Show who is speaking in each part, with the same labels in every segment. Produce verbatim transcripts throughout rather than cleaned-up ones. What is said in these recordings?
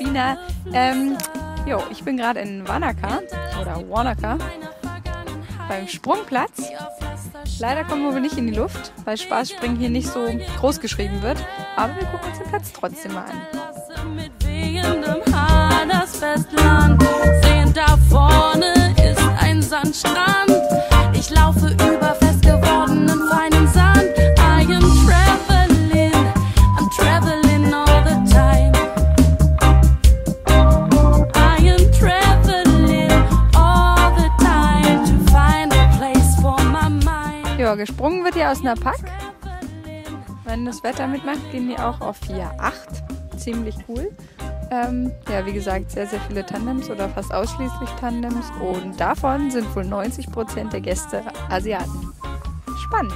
Speaker 1: Nina. Ähm, jo, ich bin gerade in Wanaka oder Wanaka beim Sprungplatz. Leider kommen wir nicht in die Luft, weil Spaßspringen hier nicht so groß geschrieben wird. Aber wir gucken uns den Platz trotzdem mal an.
Speaker 2: Sehen, da vorne ist ein Sandstrand. Ich laufe über fest gewordenen feinen Sand. I am traveling, I'm traveling all the time. I am traveling all the time to find a place for my mind.
Speaker 1: Ja, gesprungen wird hier aus einer Pack. Wenn das Wetter mitmacht, gehen die auch auf vier Komma acht. Ziemlich cool. Ähm, ja, wie gesagt, sehr, sehr viele Tandems oder fast ausschließlich Tandems und davon sind wohl neunzig Prozent der Gäste Asiaten. Spannend!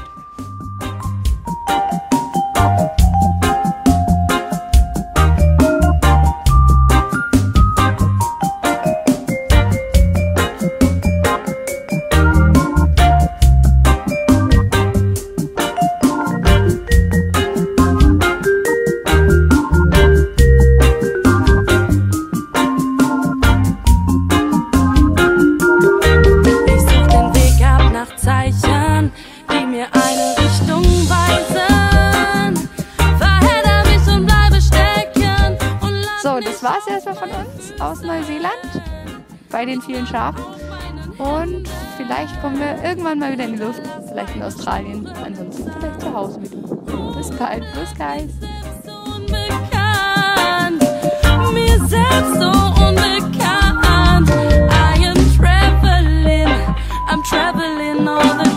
Speaker 1: So, das war es erstmal von uns aus Neuseeland bei den vielen Schafen und vielleicht kommen wir irgendwann mal wieder in die Luft, vielleicht in Australien, ansonsten vielleicht zu Hause wieder. Bis bald, bis guys!
Speaker 2: Mir selbst so unbekannt. I am traveling, I'm traveling all the